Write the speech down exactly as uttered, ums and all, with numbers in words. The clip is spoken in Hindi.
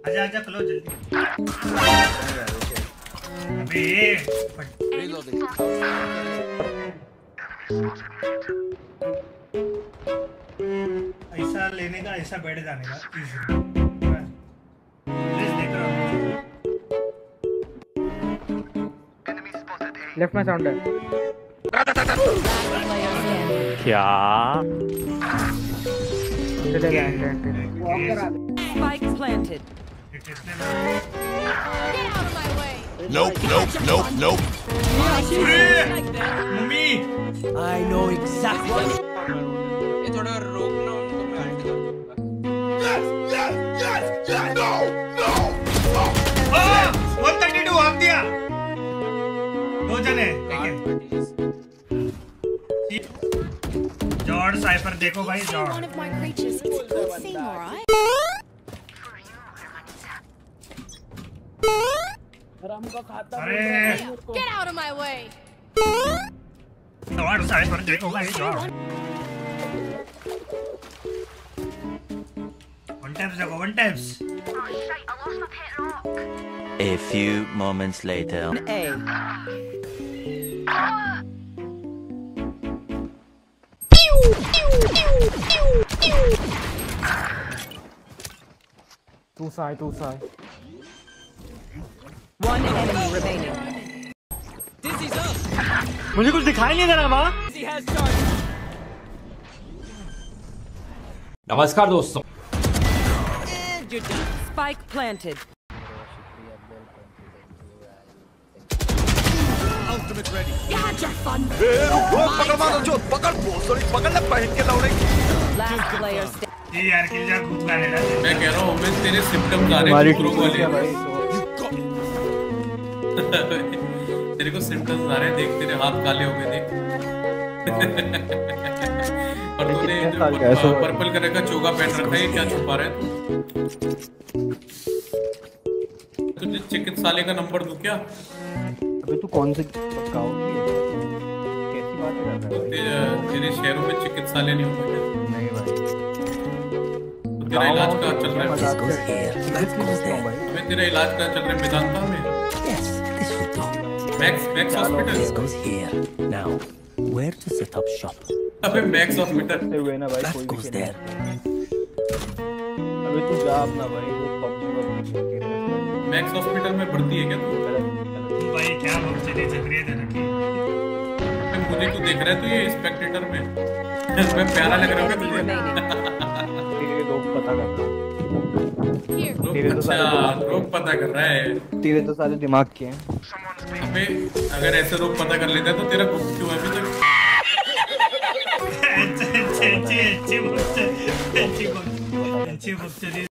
आजा आजा क्लोज जल्दी। अबे ऐसा लेने का, ऐसा बैठ जाने का प्लीज देख रहा हूँ। लेफ्ट में साउंड है क्या? Spike planted. Nope, nope, nope, nope. Mummy I know exactly. ये थोड़ा रोकना उनको, मैं अल्ट कर दूंगा। Yes, yes, yes, yes. No, no. हाँ, one thirty-two आप दिया। दो जने जॉर्ड साइफर देखो भाई जॉर्ड। One of my creatures. It's a good thing, alright? अरे Get out of my way! जॉर्ड साइफर देखो भाई जॉर्ड। वन टैप्स देखो one taps. A few moments later. A. Two side, two side. One enemy remaining. मुझे कुछ दिखाई नहीं दे रहा माँ। नमस्कार दोस्तों। Spike planted. Last player standing. ये यार किल जा खूब गाने ना। मैं कह रहा हूँ मैं तेरे सिम्टम्स आ रहे हैं ग्रुप वाले। तेरे को सिम्टम्स आ रहे हैं, देख तेरे हाथ काले हो गए देख। और तूने जो पर्पल कलर का चोगा पहन रखा है, ये क्या छुपा रहा है तू? तुझे चिकित्सालय का नंबर दूं क्या? अबे तू कौन से गाँव की है? कैसी बात कर रहा है? तेरे, तेरे शहरों में चिकित्सालय नहीं होता क्या? नहीं भाई। तो तेरा इलाज कहाँ चल रहा है? अबे तेरा इलाज कहाँ चल रहा है मेदांता में? Max Max hospital. Goes here. Now, where to set up shop? अबे मैक्स हॉस्पिटल। हुए ना भाई, That कोई goes भी there. अबे तू जा अपना भाई, वो पबजी पबजी खेल रहा है। मैक्स हॉस्पिटल में भर्ती है क्या तू? भाई क्या बकचोदी चल रही है तेरे की? अबे मुझे तू देख रहा है तू ये स्पेक्टेटर में? मैं प्यारा लग रहा है Enemy तुझे? remaining. तेरे लोग पता करता हूँ। Here. तेरे तो अच्छा सारे रोग पता कर रहा है। तेरे तो सारे दिमाग के हैं। अबे अगर ऐसे रोग पता कर लेता तो तेरा गुप्त क्यों है अभी तक? अच्छे अच्छे अच्छे अच्छे बकचोदी अच्छी बकचोदी अच्छी बकचोदी।